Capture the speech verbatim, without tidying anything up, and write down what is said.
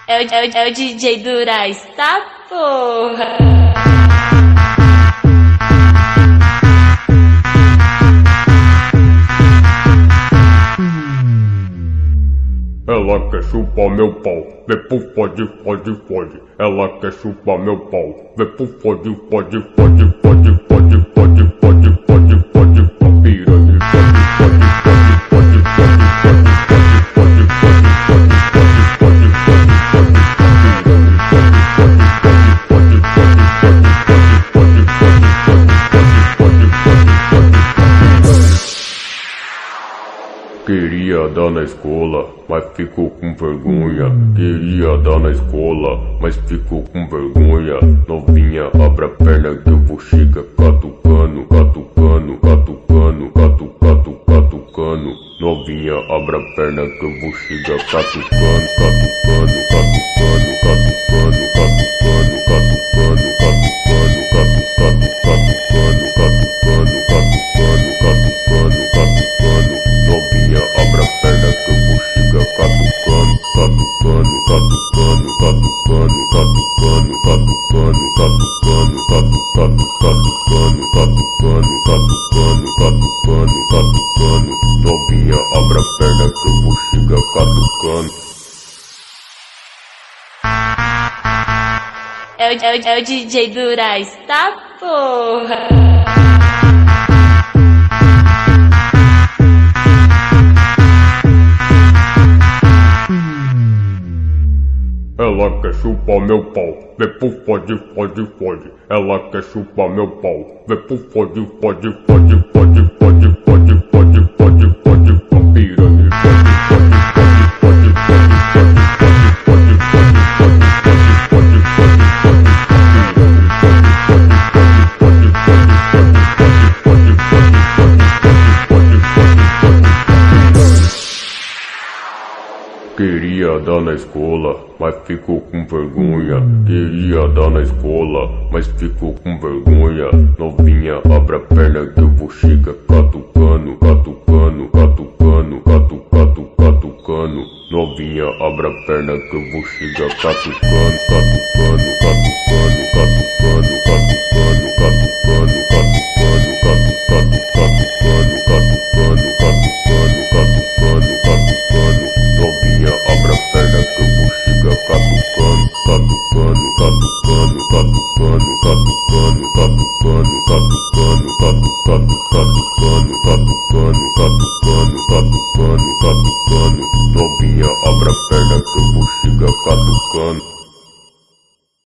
É o, é o, é o D J Duraz, tá porra? Ela quer chupar meu pau, depois pode, pode, pode. Ela quer chupar meu pau, depois pode, pode, pode, pode, pode, pode, pode, pode, pode, pra piranha, pode, pode, pode, pode, pode, pode, pode, pode, pode, Queria dar na escola, mas ficou com vergonha. Queria dar na escola, mas ficou com vergonha. Novinha, abra a perna que eu vou chegar catucando, catucando, catucando, catu, catu, catucando. Novinha, abra a perna que eu vou chegar catucando, catucando, catucando, catucando, catucando, catucando, catucando, catu, catu, catucando, catucando, catucando, catucando, catucando. Novinha, abra a perna que eu vou chegar catucando, catucando, catucando, catucando, catucando, catucando, catucando, catu, catu, catucando, catucando, catucando, catucando, catucando. Novinha, abra a perna que eu vou chegar catucando. É o, é o, é o D J Duraz, tá porra? Ela quer chupar meu pau, depois pode, pode, pode. Ela quer chupar meu pau, depois pode, pode, pode, pode, pode, pode, pode, pode, pode, pra piranha, pode, pode, pode, pode, pode, pode, pode, pode, pode, pode, pode, Queria dar na escola, mas ficou com vergonha. Queria dar na escola, mas ficou com vergonha. Novinha, abra a perna que eu vou chegar catucando, catucando, catucando, catu, catu, catucando. Novinha, abra a perna que eu vou chegar catucando, catucando, catucando, catucando, catucando, catucando, catucando, catu, catu, catucando, catucando, catucando, catucando, catucando. Novinha, abra a perna que eu vou chegar catucando, catucando, catucando, catucando, catucando, catucando, catucando, catu, catu, catucando, catucando, catucando, catucando, catucando. Novinha, abra a perna que eu vou chegar catucando.